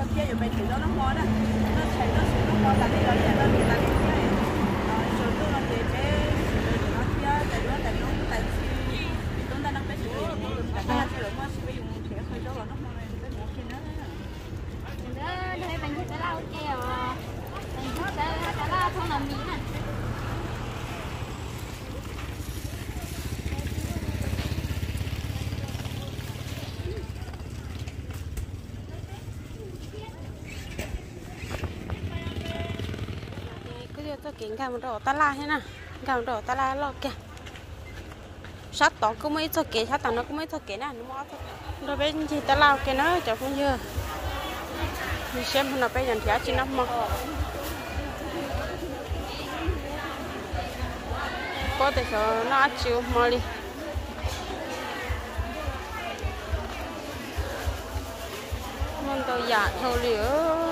kia rồi bên đó nó mò đó nó thấy nó xuống nó mò tại đây nó chạy nó đi tại đây rồi tôi nó để bé nó kia tại nó tại chúng ta đang bé chịu tại nó chịu mà sử dụng thẻ khơi cho nó mò này cái mò kia nó đây bên kia lao kêu bên kia lao không làm gì nè tôi kiến cả một đồ ta la thế nào cả một đồ ta la lo kìa sát tỏ cũng mấy cho kỹ sát tỏ nó cũng mấy cho kỹ nè nó mót rồi bên gì ta lao kìa nó chả không chưa mình xem nó bây giờ giá chỉ năm mà có thể cho nó chịu mà đi mình tôi giả thôi liễu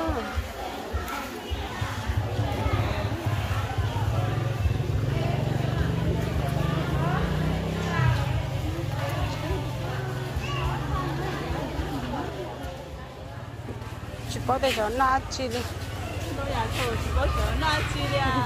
chỉ có thể cho nó chi đi tôi giả thôi chỉ có cho nó chi đi à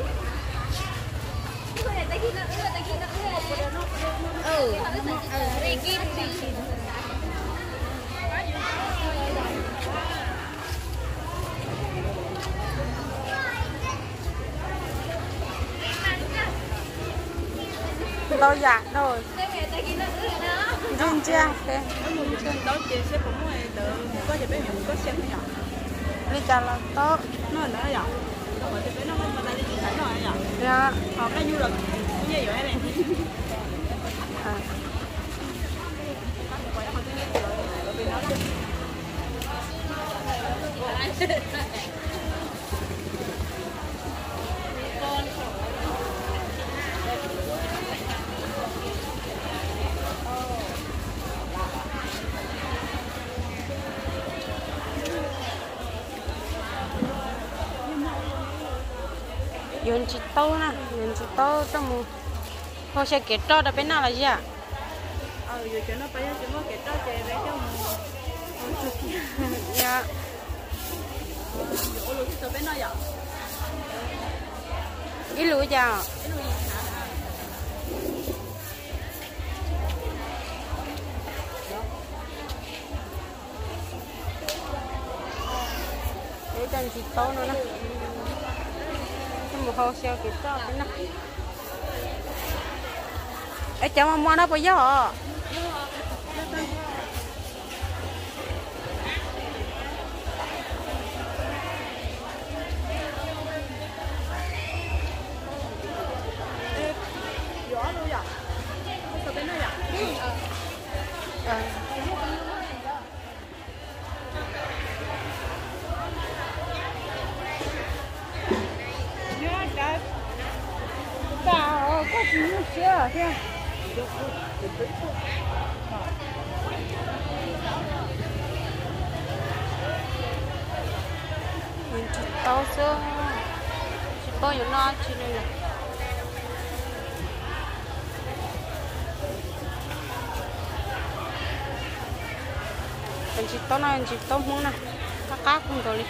đâu dạ rồi duyên chưa đó chị sẽ cũng tự có gì bé mình có xem nhỏ đi chào là tốt nó nữa vậy nó mà chị bé nó mà ta đi chị thấy rồi vậy dạ họ cái du lịch như vậy này yun chỉ tao nè yun chỉ tao trong một họ sẽ kết cho đã bên nào là gì à rồi cho nó phải cho nó kết cho chị bé cho dạ ủa luôn cho bé nó vậy ít lúa già để cho chỉ tao nữa nè một hồ sơ kịp cho cái này ấy cháu mà mua nó bao giờ gió luôn vậy sao bên nó vậy có gì chưa thế mình chỉ tao sữa chỉ bao nhiêu nó chỉ đây là mình chỉ tao này chỉ tao muốn nè cá cũng rồi đi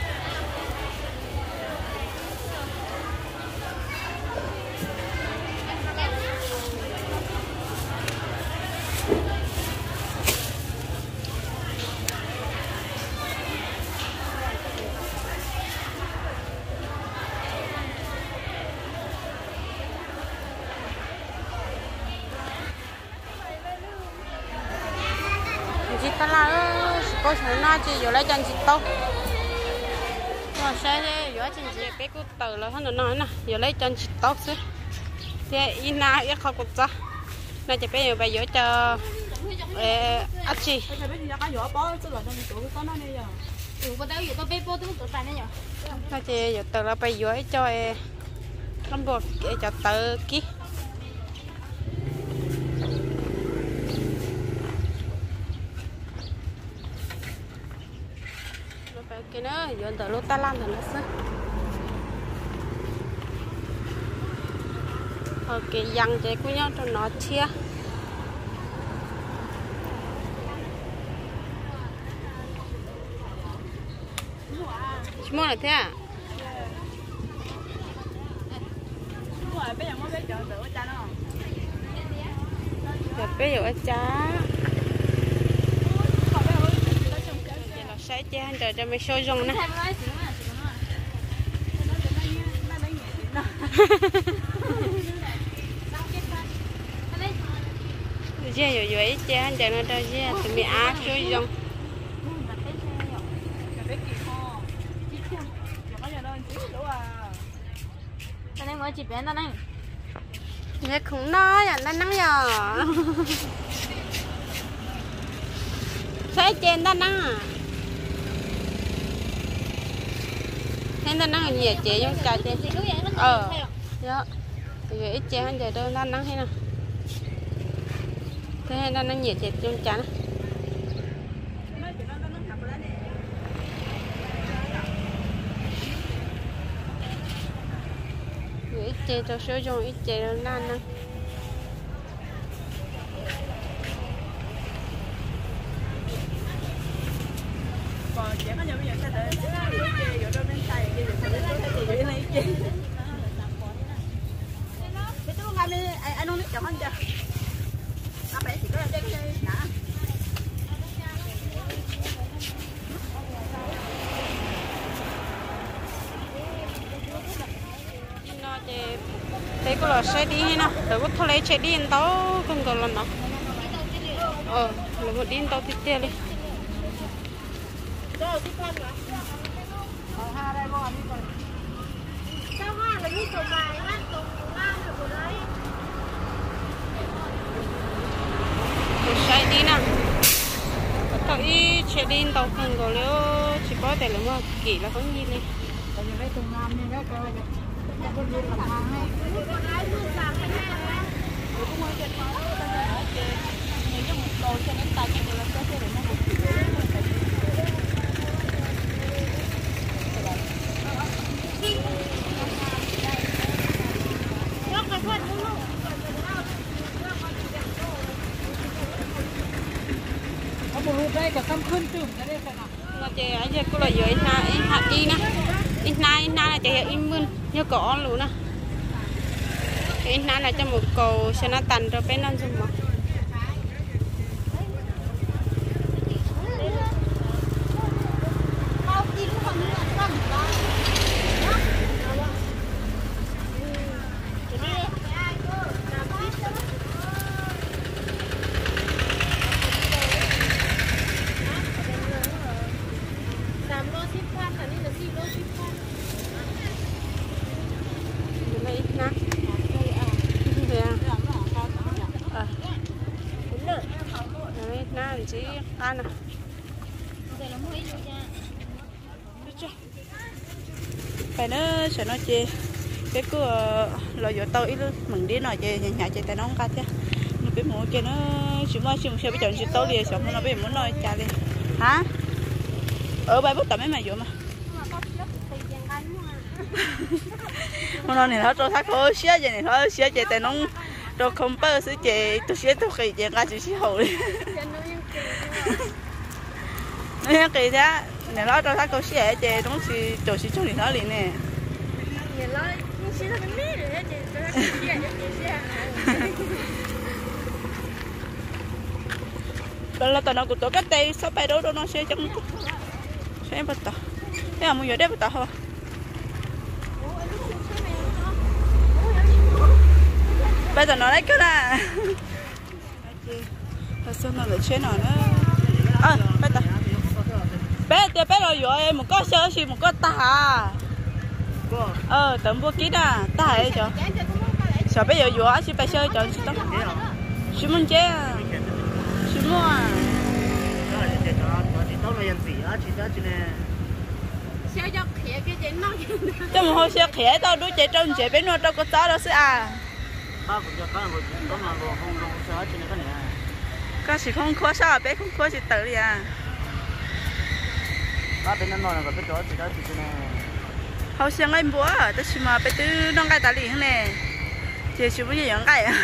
chị ta là có số na chị vừa lấy chân chị tao mà xe vừa chân chị bé cứ từ là hắn nói nè vừa lấy chân chị tao xí thế ina ít không có sao nên chị bé vừa bây giờ cho anh chị bây giờ bé ra cái vỏ bó tức là trong tủ có nó đây giờ có đâu có bé bố tôi tự phải đấy nhở nó chị vừa từ là bây giờ cho lắm bột cho tự kí cái nó giờ từ lúc ta làm thì nó sẽ cái dăng chạy của nhau cho nó chia chỉ mua là thế à bây giờ mới biết chợ tự cha nó giờ bây giờ cha là sai cha giờ cho mấy số dùng nè giờ giờ cha giờ nó đâu giờ tụi mình ăn số dùng mới chỉ bé đó này nghe không nói à nó nắng giờ sai trên đó nắng à thế nó nắng nhiều chị giống trời chị đó vậy ít chị hơn giờ đâu nó nắng thế nào thế nó nắng nhiều chị trong chắn ít chị cho số dùng ít chị đâu nan nắng còn chỉ có nhiều bây giờ sẽ đợi cái ở đâu bên xài cái gì phải cái gì này cái tôi làm đi anh không biết chọn anh chưa anh phải chỉ có cái nè nó thế có là xe đi hay nào tôi có thôi lấy xe đi anh tao không còn lần đó là một đi tao tiếp theo đi sao hoa là như trồng bài á trồng hoa được rồi đấy tôi sai đi nè tôi ít xe đi tao không còn nếu chỉ có thể là mà kỹ là có gì này nó chị ấy giờ cô là dưới in hạt đi nè in na là chị in mươn như cỏ luôn nè cái in na là cho một cầu cho nó tàn rồi bên ăn dùng mà chỉ ăn à phải nó sẽ nói chi cái cứ lợi dụng tao ít mừng đi nói chi nhà chị tại nó không cá chứ nó biết muốn chi nó chỉ mua bây giờ chỉ tao liền xong nó biết muốn nói trả liền hả ở bài bút tao mấy mày vô mà hôm nay này nó cho thác thôi xía vậy này thôi xía chị tại nó cho không bao sự chị tôi xía tôi khi chị ra chỉ hồi nó kỳ thế này nó cho thác câu xía chị đúng thì chỗ xí trong thì nó liền nè là tao nó cũng tôi cách đây 6-7 đứa đâu nó xía trong xía bắt tao thế là mua giờ đấy bắt tao thôi bây giờ nó lấy cái là thật sự nó lại chế nó bé rồi rồi một có sơ xì một có tà tầm bữa kia à tà ấy cho sợ bây giờ vừa xí phải sơ cho xí tao xí muốn chế xí mua à cho một hồi xe khẽ tao đối chạy trong chạy bên nó tao có tao đó sẽ à có gì không khó sao bé không khó gì tự đi à hậu sang anh bố tôi chỉ mà bé tư nông cái ta liền nè chỉ chỉ bây giờ cái à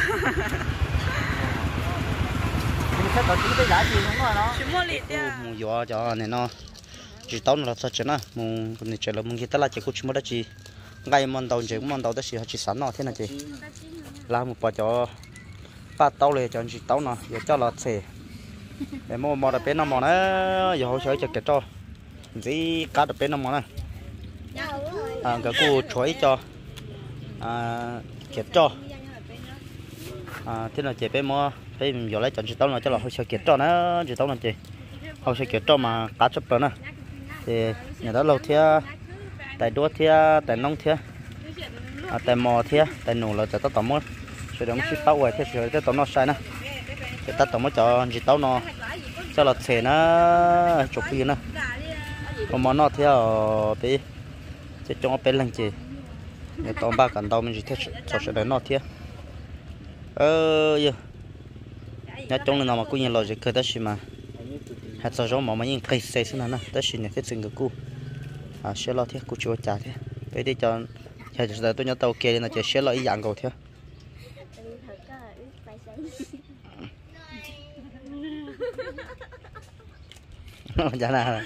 chỉ mua lịt à mua giò cho này nó chỉ tao nó sao chứ na mùng này chơi là mùng kia ta là chỉ cút mua đó chỉ ngày mòn đầu chỉ mòn đầu đó chỉ sẵn nó thế này chị làm một bao cho ba taoเลยcho chỉ tao nó giờ cho là xe để mua đợt bên nó mòn nó giờ hỗ trợ cho cái cho gì cá đợt bên nó mòn này cái cô chuối cho kiệt cho thế là chị bé mua bây giờ lấy chọn chỉ tao nó cho là hỗ trợ kiệt cho nó chỉ tao nó chị hỗ trợ kiệt cho mà cá chép nữa thì nhà đó lâu thia tại đua thia tại nông thia tại mò thia tại nổ là cho tao tao mua rồi đóng chỉ tao vậy thì rồi tao nó sai nè thì tao tao mới cho chỉ tao nó cho là xe nó chụp gì nè còn món nó theo bị chỉ cho nó bên lần chị để tao ba cần tao mình chỉ theo cho sẽ đến nó theo giờ nhà trong này nào mà cũng như là gì cơ đó xí mà hạt sao giống mà những cây xây xí nè đó xí này cái từng cái cu sẽ lo theo cu chúa trả thế bây giờ cho giờ tôi nhớ tàu kia là chỉ sẽ lo ý dạng cầu theo dạ nào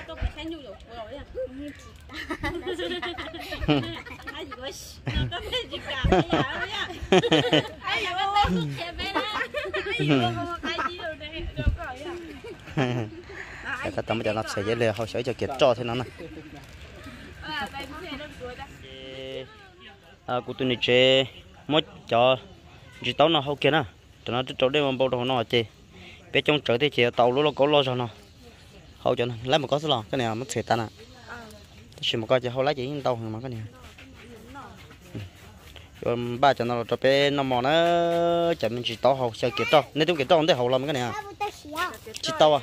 ta tao mới cho nó sẽ dễ lừa họ sẽ cho kiệt cho thế nó nè của tôi này chơi mất cho chỉ tao nó hậu kia nè cho nó chỗ đây mà bao đồ nó chơi bé trong chợ thì chỉ tàu lúc nó có lo cho nó hậu cho nó lấy một có số lò cái này mất xịt ta nè chỉ một coi chỉ hậu lấy chỉ tàu mà cái này rồi ba cho nó cho bé nó mò nó chậm mình chỉ tàu hậu sẽ kiệt cho nếu chúng kiệt cho không thể hậu làm cái này chỉ tàu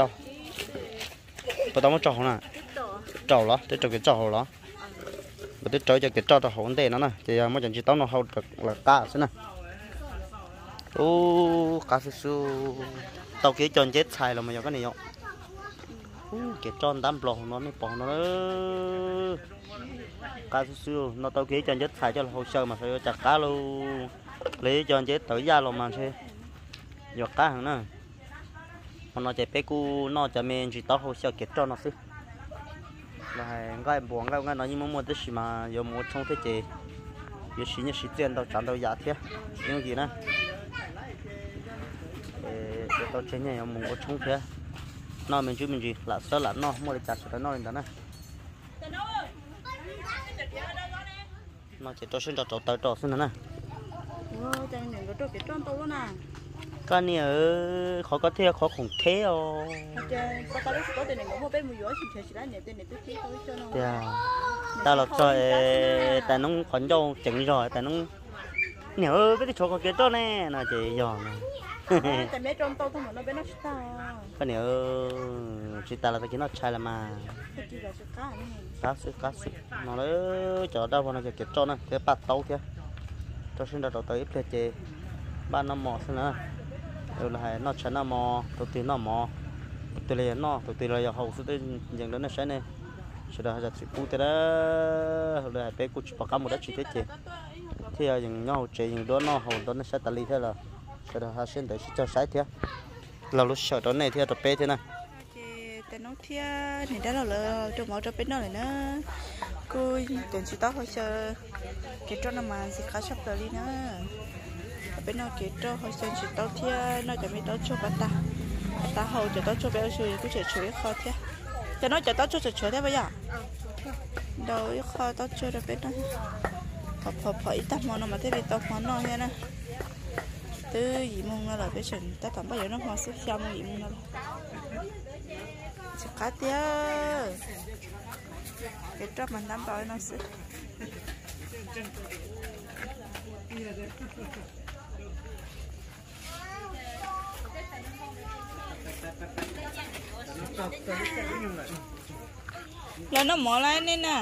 bắt đầu mới trâu nè trâu đó tới trâu kiệt trâu đó và tới trâu cho kiệt trâu cho hậu đây nó nè thì mới chọn chỉ tàu nó hậu được là cá thế nè ô cá su tàu kia tròn chết xài là mà giờ cái này không kiệt tròn đám bò nó mới bỏ nó cá su nó tàu kia tròn chết xài cho là hồ sơ mà phải chặt cá luôn lấy tròn chết tới ra luôn mà xe giọt cá hàng nè nó chạy bé cu nó chạy men chỉ tao hồ sơ kiệt tròn nó xí là ngay buồn ngay nó như mua tới xí mà giờ mua trong thế chị giờ xí như xí tiền tao chán tao giá thế những gì nè tao chơi nhà mình có chung thế nó mình chú mình gì là sơ là nó mua để chặt cho nó lên đó nè nó chỉ cho xin cho tới cho xin nè cái này ở khó có thế khó khủng thế oh ta là cho tại nó còn đâu chừng rồi tại nó nhớ cái chỗ có cái đó nè là chị giòn tại mấy trong tàu không nó bên nó ta cái này chị ta là cái nó chai là mà cá sấu nó lấy chỗ đâu mà nó cái cho nè cái bát tàu kia cho xin đầu tới ít chị ba năm mò xin nữa rồi là nó chén nó mò đầu tiên nó mò từ này nó từ từ là hậu tới dần đến nó sẽ này sau đó là chỉ phụ tới đó rồi là bé cụ bắt cá một đất chỉ thế chị thì dừng nhau chị dừng đó nó hậu đó nó sẽ tali thế là sau đó sẽ để cho sái thế là lúc sợ đó này thì tập bé thế này tại nó thia này đó là trong máu cho bé nó này nữa cô tiền chỉ tao phải chờ cái cho nó mà chỉ khá sắp tới đi nữa bên nó cái cho hồi sinh chỉ tao thia nó chỉ mới tao cho bạn ta hậu chỉ tao cho bé chơi cứ chơi chơi khó thế cho nó chỉ tao cho chơi thế bây giờ đâu khó tao chơi được bên nó phở ít tao món nó mà thế bị tao món nó thế này từ gì mông là cái chuyện ta tao bây giờ nó hoa súp xăm gì mông nó chỉ cá tia cái trâu mình đâm vào nó sẽ là nó mỏ lại nên nè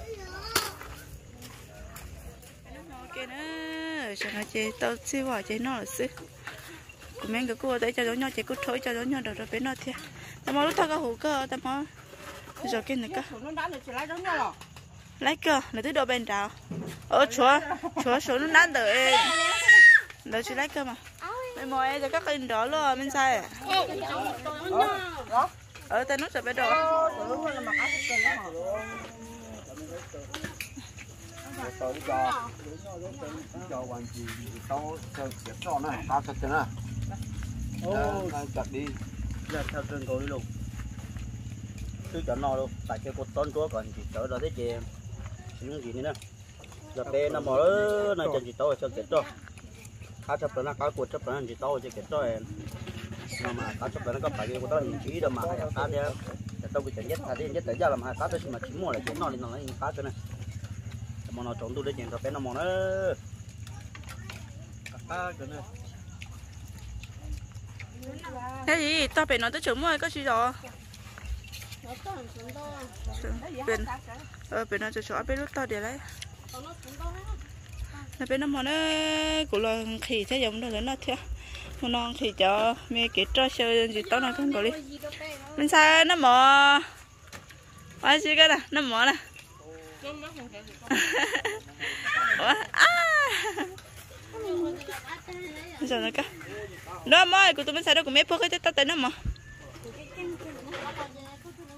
cái nữa cho nó chơi tao xí vào chơi nó là xí của mình cái cua đấy cho nhau chơi cút thối cho nhau được rồi bé nó thiệt tao mau lúc tao có hũ cơ tao mau rồi cái này cơ lấy cơ là thứ đồ bên trào chúa số nó nát đợi đợi chỉ lấy cơ mà mày mồi cho các cái đó luôn bên sai ở tay nó sẽ bé đồ cho hoàn chỉ tao theo kiểu cho này tao thật thế nào chặt đi ra theo trường cầu đi luôn cứ chọn nó luôn tại cái cột tôn chúa còn chỉ chở đó thế gì những gì nữa giờ bé nó mò nó chân chỉ tao cho kết cho cá chấp nó cá cột chấp nó chỉ tao cho kết cho em mà cá chấp nó có phải cái cột tao chỉ đâu mà hay cá thế tao bị chấn nhất thay nhất tới giờ làm hai cá tới mà chỉ mua là chén nó lên nó lấy cá cho này mà nó trộn tôi để chén rồi bé nó mò nó cá cái này cái gì tao phải nói tới chỗ mua có gì rồi bên bên nó chỗ bên lúc tao để đấy là bên nó mò nó của lo khỉ thế giống đó nó theo một non khỉ cho mẹ kết cho chơi gì tao nói không có đi bên sao nó mò ai gì cái nè nó mò nè giờ nó cái đó mò của tụi mình sao đó của mẹ phơi cái tao tới nó mò